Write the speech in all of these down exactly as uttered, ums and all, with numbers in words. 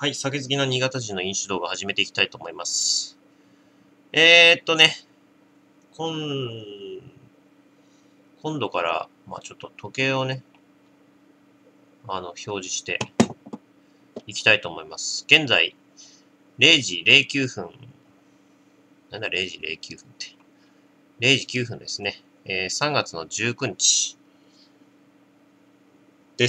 はい、酒好きな新潟人の飲酒動画始めていきたいと思います。えーっとね、今、今度から、まあちょっと時計をね、あの、表示していきたいと思います。現在、れいじれいきゅうふん。なんだれいじれいきゅうふんって。れいじきゅうふんですね。えー、さんがつのじゅうくにちです。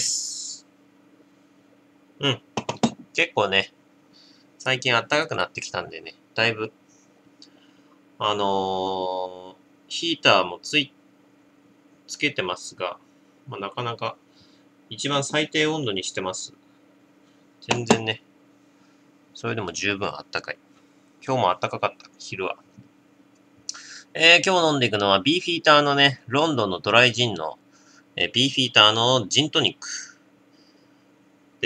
うん。結構ね、最近暖かくなってきたんでね、だいぶ、あのー、ヒーターもつい、つけてますが、まあ、なかなか一番最低温度にしてます。全然ね、それでも十分あったかい。今日もあったかかった、昼は。えー、今日飲んでいくのはビーフィーターのね、ロンドンのドライジンの、えー、ビーフィーターのジントニックです。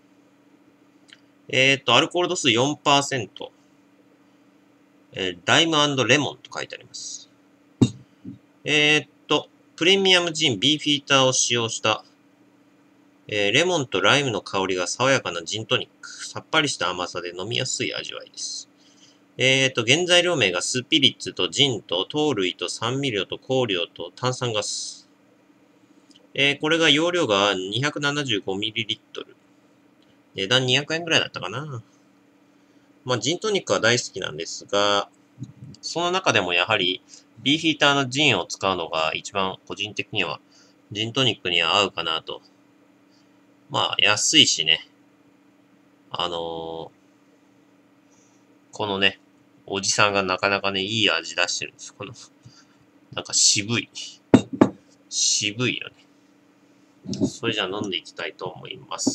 えーと、アルコール度数 よんパーセント、えー、ライム&レモンと書いてあります。えーと、プレミアムジンビーフィーターを使用した、えー、レモンとライムの香りが爽やかなジントニック。さっぱりした甘さで飲みやすい味わいです。えーと、原材料名がスピリッツとジンと糖類と酸味料と香料と炭酸ガス。えー、これが容量が にひゃくななじゅうごミリリットル。値段にひゃくえんくらいだったかな。まあ、ジントニックは大好きなんですが、その中でもやはり、ビーフィーターのジンを使うのが一番個人的には、ジントニックには合うかなと。まあ、安いしね。あのー、このね、おじさんがなかなかね、いい味出してるんです。この、なんか渋い。渋いよね。それじゃあ飲んでいきたいと思います。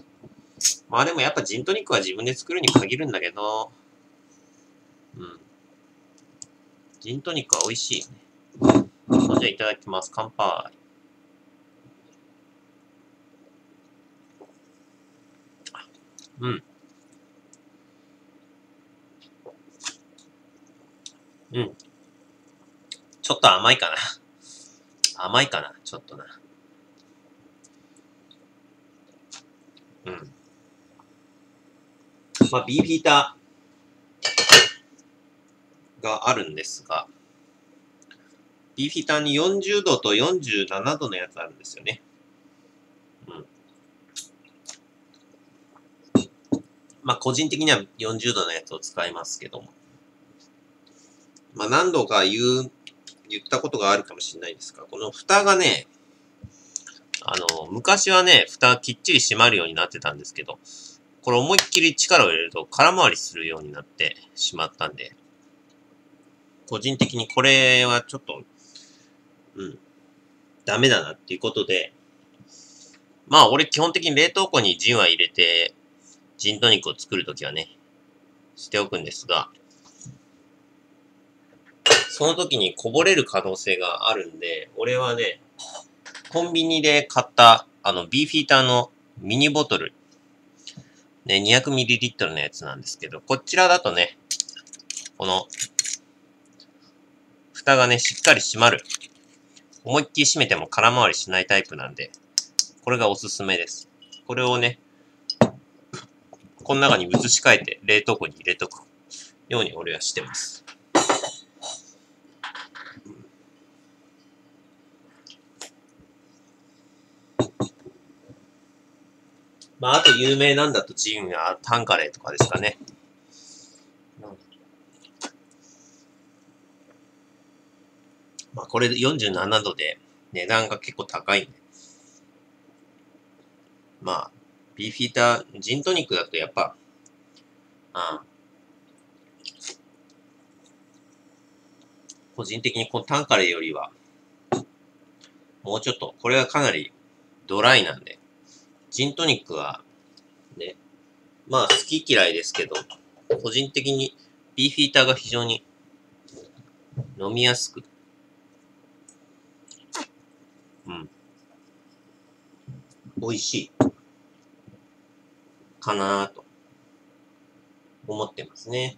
まあでもやっぱジントニックは自分で作るに限るんだけど、うん。ジントニックは美味しいよね。それじゃあいただきます。乾杯。うん。うん。ちょっと甘いかな。甘いかな。ちょっとな。うん。まあ、ビーフィーターがあるんですが、ビーフィーターによんじゅうどとよんじゅうななどのやつあるんですよね。うん。まあ、個人的にはよんじゅうどのやつを使いますけども。まあ、何度か言う、言ったことがあるかもしれないですが、この蓋がね、あの、昔はね、蓋きっちり閉まるようになってたんですけど、これ思いっきり力を入れると空回りするようになってしまったんで、個人的にこれはちょっと、うん、ダメだなっていうことで、まあ俺基本的に冷凍庫にジンは入れて、ジントニックを作るときはね、しておくんですが、その時にこぼれる可能性があるんで、俺はね、コンビニで買った、あの、ビーフィーターのミニボトル、ね、にひゃくミリリットルのやつなんですけど、こちらだとね、この、蓋がね、しっかり閉まる。思いっきり閉めても空回りしないタイプなんで、これがおすすめです。これをね、この中に移し替えて冷凍庫に入れとくように俺はしてます。まあ、あと有名なんだとジンやタンカレーとかですかね。まあ、これでよんじゅうななどで値段が結構高いんで。まあ、ビーフィーター、ジントニックだとやっぱ、あ個人的にこのタンカレーよりは、もうちょっと、これはかなりドライなんで、ジントニックは、ね、まあ好き嫌いですけど、個人的にビーフィーターが非常に飲みやすく、うん、美味しいかなぁと思ってますね。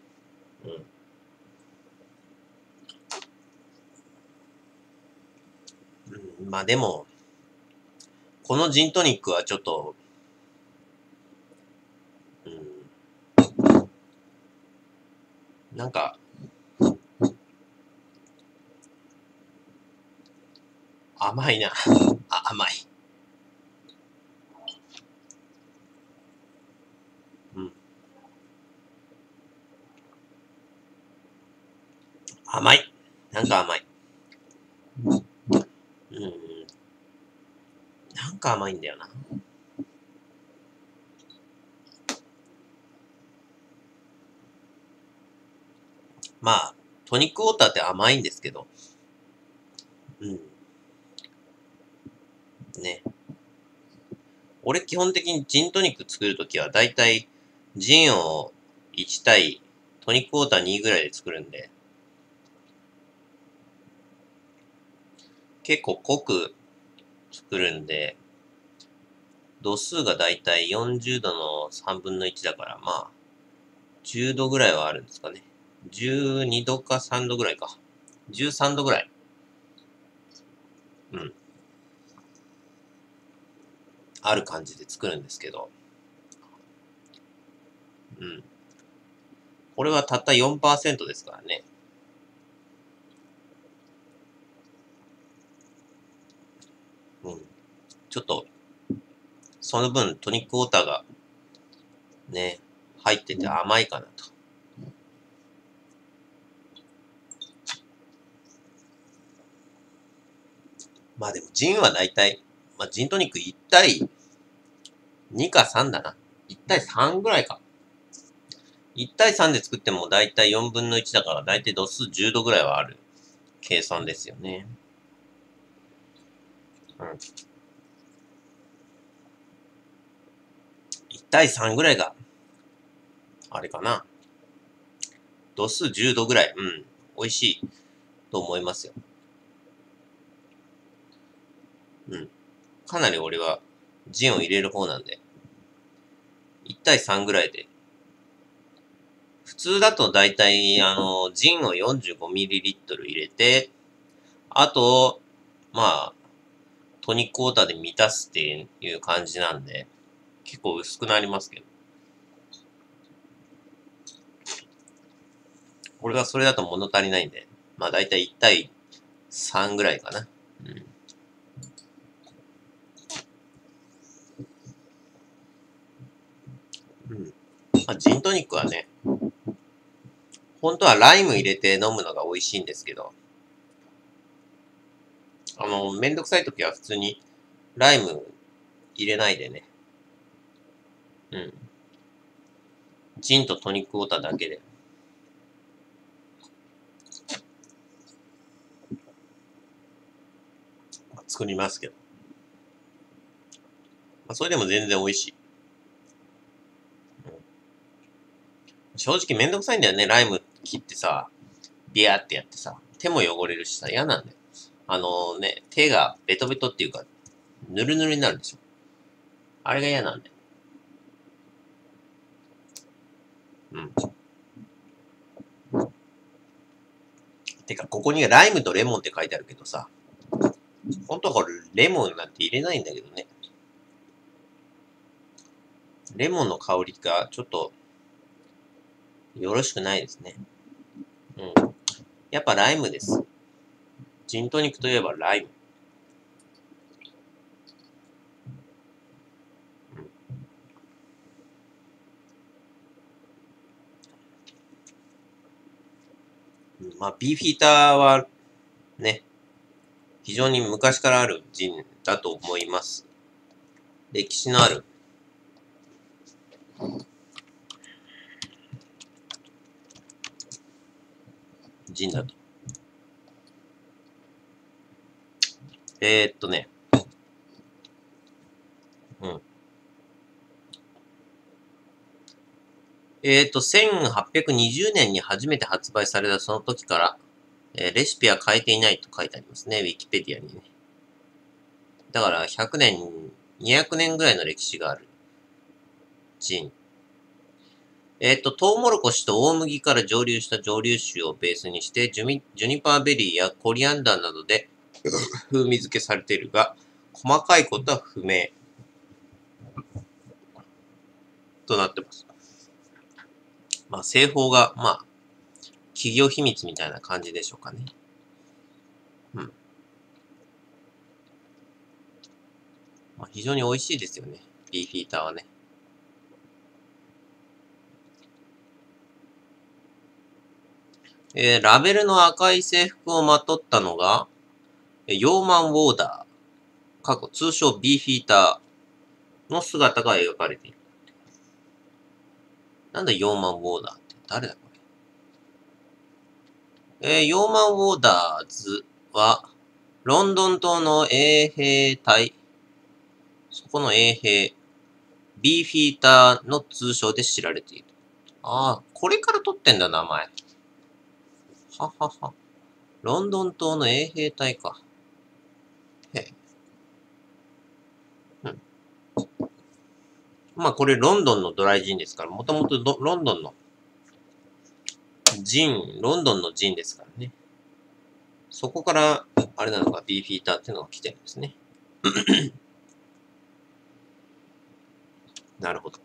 うん。うん、まあでも、このジントニックはちょっと、 なんか、甘いな。あ、甘い。うん。甘い。なんか甘い。うん。なんか甘いんだよな。まあ、トニックウォーターって甘いんですけど。うん。ね。俺基本的にジントニック作るときはだいたいジンをいち対トニックウォーターにぐらいで作るんで、結構濃く作るんで、度数がだいたいよんじゅうどのさんぶんのいちだから、まあ、じゅうどぐらいはあるんですかね。じゅうにどかさんどぐらいか。じゅうさんどぐらい。うん。ある感じで作るんですけど。うん。これはたった よんパーセント ですからね。うん。ちょっと、その分トニックウォーターがね、入ってて甘いかなと。まあでもジンはだいたい、まあジントニックいち対にかさんだな。いち対さんぐらいか。いち対さんで作ってもだいたいよんぶんのいちだからだいたい度数じゅうどぐらいはある計算ですよね。うん。いち対さんぐらいが、あれかな。度数じゅうどぐらい。うん。美味しいと思いますよ。うん。かなり俺はジンを入れる方なんで。いち対さんぐらいで。普通だとだいたい、あの、ジンを よんじゅうごミリリットル 入れて、あと、まあ、トニックウォーターで満たすっていう感じなんで、結構薄くなりますけど。これがそれだと物足りないんで、まあだいたいいち対さんぐらいかな。うん。うん。まあ、ジントニックはね、本当はライム入れて飲むのが美味しいんですけど、あの、めんどくさい時は普通にライム入れないでね。うん。ジンとトニックウォーターだけで。作りますけど。まあ、それでも全然美味しい。うん、正直めんどくさいんだよね。ライム切ってさ、ビヤーってやってさ、手も汚れるしさ、嫌なんだよ。あのね、手がベトベトっていうか、ぬるぬるになるでしょ。あれが嫌なんだよ。うん。てか、ここにライムとレモンって書いてあるけどさ、本当はこれレモンなんて入れないんだけどね。レモンの香りがちょっとよろしくないですね。うん。やっぱライムです。ジントニックといえばライム。うん、まあ、ビーフィーターはね、非常に昔からあるジンだと思います。歴史のあるジンだと。えー、っとね、うん。えー、っと、せんはっぴゃくにじゅうねんに初めて発売されたその時から、えーレシピは変えていないと書いてありますね、ウィキペディアにね。だからひゃくねん、にひゃくねんぐらいの歴史があるジン。えっと、トウモロコシと大麦から蒸留した蒸留酒をベースにして、ジュミジュニパーベリーやコリアンダーなどで風味付けされているが、細かいことは不明となってます。まあ、製法が、まあ、 企業秘密みたいな感じでしょうかね。うん。まあ、非常に美味しいですよね。ビーフィーターはね。えー、ラベルの赤い制服をまとったのが、ヨーマン・ウォーダー、過去通称ビーフィーターの姿が描かれている。なんだヨーマン・ウォーダーって誰だこれ。えー、ヨーマン・ウォーダーズは、ロンドン島の衛兵隊、そこの衛兵、ビーフィーターの通称で知られている。ああ、これから取ってんだ、名前。ははは。ロンドン島の衛兵隊か。へえ。うん。まあ、これロンドンのドライジンですから、もともとロンドンのジン、ロンドンのジンですからね。そこから、あれなのか、ビーフィーターっていうのが来てるんですね。なるほど。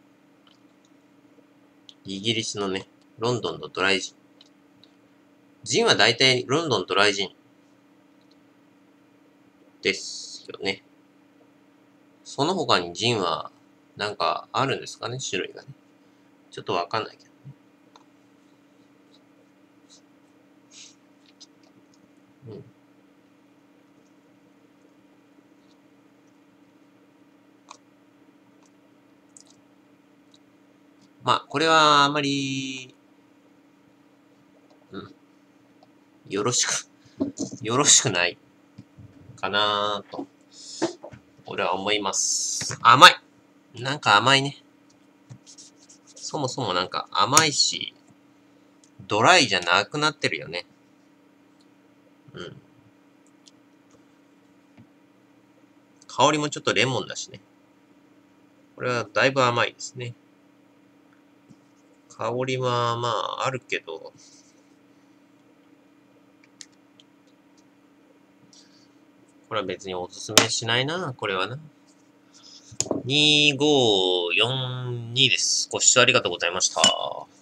イギリスのね、ロンドンのドライジン。ジンは大体ロンドンドライジンですよね。その他にジンはなんかあるんですかね、種類がね。ちょっとわかんないけどね。うん。まあ、これはあまり、うん、よろしく、よろしくないかなと、俺は思います。甘い。なんか甘いね。そもそもなんか甘いし、ドライじゃなくなってるよね。うん。香りもちょっとレモンだしね。これはだいぶ甘いですね。香りはまああるけど、これは別におすすめしないな、これはな。にーごーよんにです。ご視聴ありがとうございました。